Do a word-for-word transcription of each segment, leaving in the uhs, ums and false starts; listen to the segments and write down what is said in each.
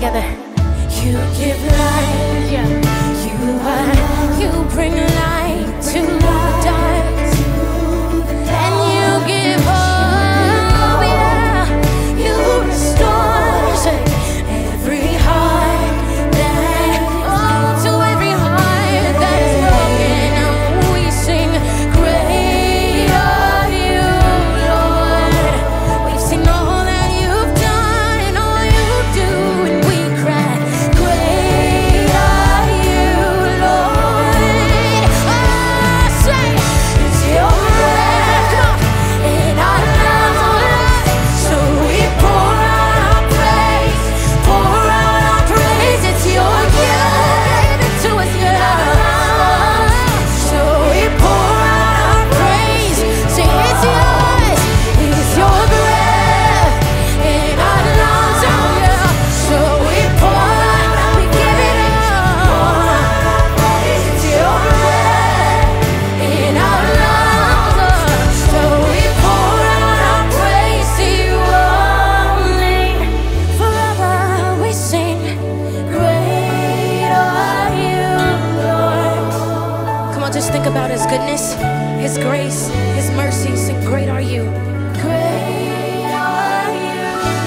together. You give light, yeah. You are, you bring light to the dark, and you give hope, yeah. You restore every heart that, oh, to every heart that is broken. We sing, great are you, Lord. We've seen all that you've done and all you do, and we cry, great are you, Lord. Oh, say, it's your breath, come on, in our lungs, so we pour out our praise, pour out our praise. It's your gift to us, yeah. So we pour out our praise, say it's yours, it's your breath in our lungs, oh yeah. So we pour out, we give it up. It's your breath in our lungs, so we pour out our praise to you only. Forever we sing, great are you, Lord. Come on, just think about his goodness, his grace, his mercy. Sing, great are you. Great are you,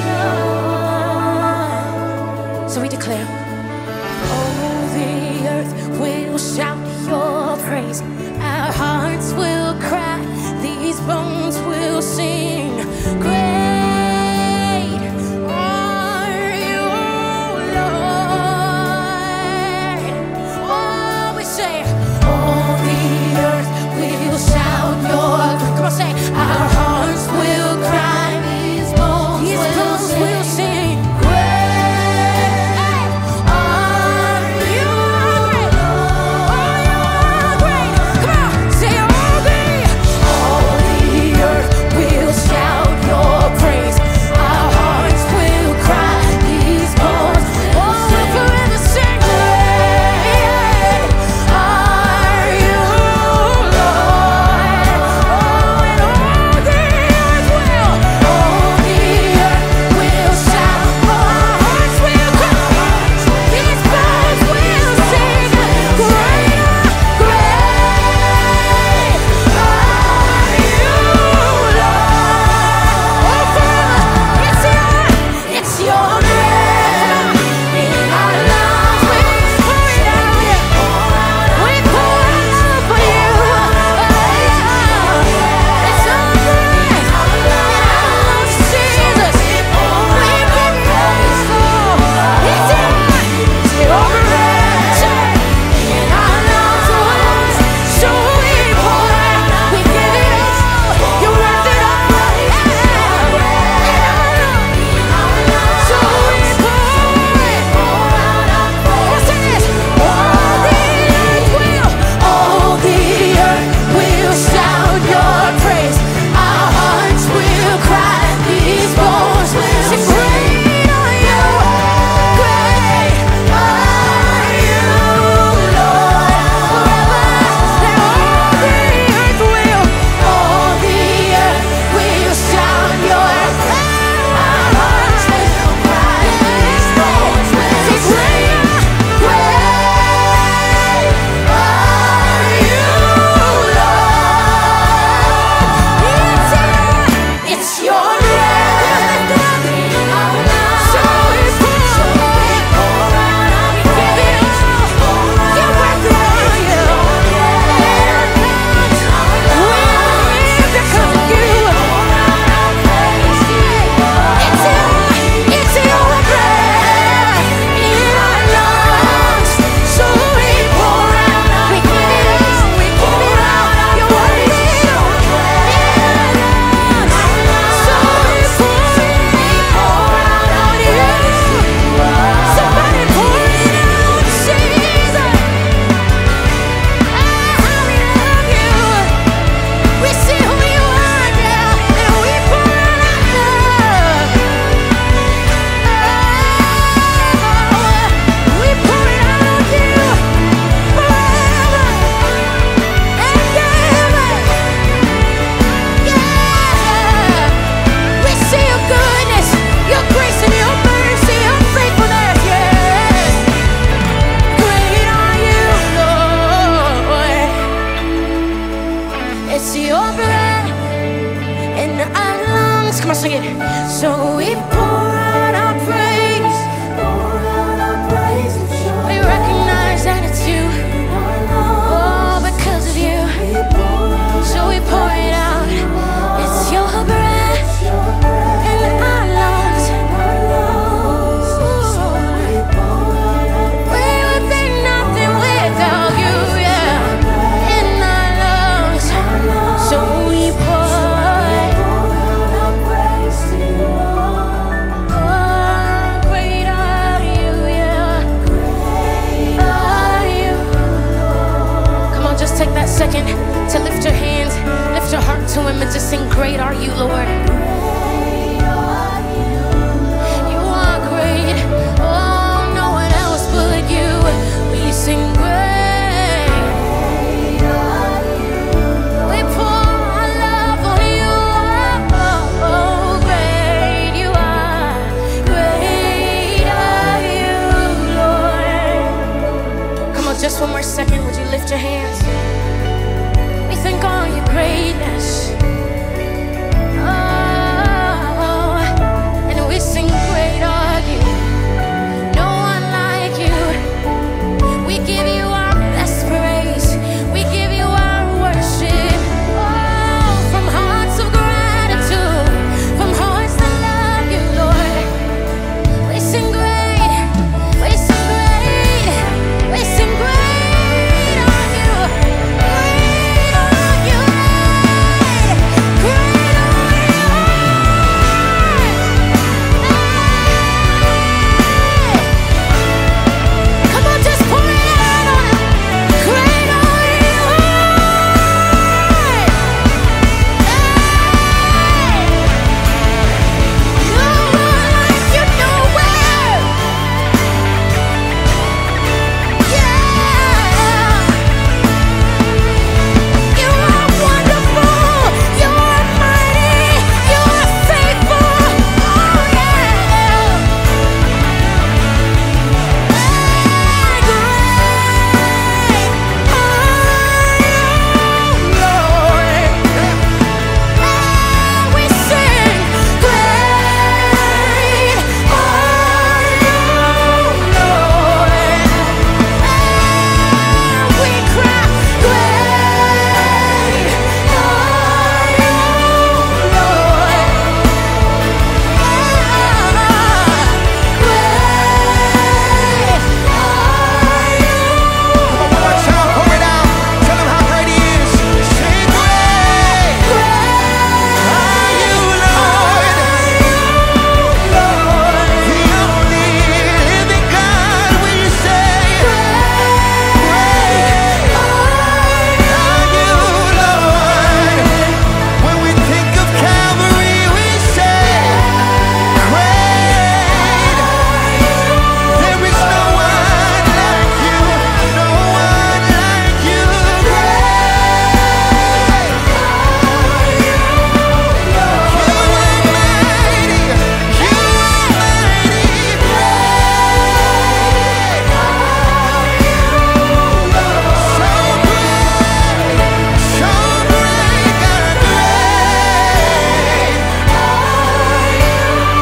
Lord. So we declare, oh, the earth will shout your praise. Our hearts will cry, these bones will sing. Great are you, Lord. Oh, we say, all the earth will shout your praise. Come on, say, our hearts will cry, these bones these will bones sing. Will sing. Great are you, Lord. Oh, you are great. Come on, say, all the, all the earth will shout. Just one more second, would you lift your hands? We thank all your greatness. Oh, and we sing, great are you. No one like you. We give you our best praise. We give you our worship. Oh, from hearts of gratitude, from hearts that love you, Lord. We sing great. We sing great. We sing great are you. Great are you, Lord. Great are you. Hey. Come on, just pour it out on him. Great are you, Lord. Hey. No one like you nowhere. Yeah. You are wonderful. You are mighty. You are faithful. Oh yeah. Hey, great are you, Lord. We sing, great are you, Lord. We cry, great are you, Lord. Great are you. Come on, one more time, pour it out. Tell him how great he is. Sing great are you, Lord. The only living God, we say, great are you, Lord. When we think of Calvary, we say, great. There is no one like you, no one like you. Great are you, Lord. You are mighty, you are mighty. Great are you, Lord. So great, so great, God, great are you,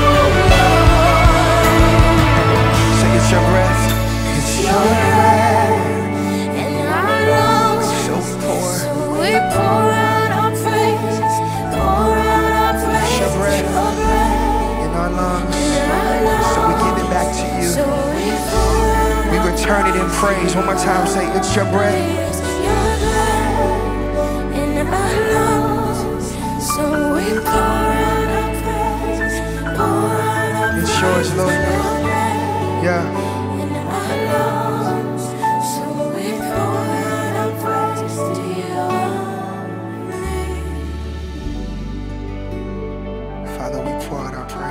Lord. Say it's your breath, it's your breath. In our lungs, So pour, so we pour out our praise, pour out our praise, your breath. your breath in our lungs, in our lungs. so we give it back to So you. we pour out We our return it in praise. One more time, say it's your breath. praise, your breath in our lungs. So we pour out our praise, pour out our It's praise, yours, Lord. your breath Yeah. in our lungs. So we pour out our praise to your name. Father, we pour out our praise.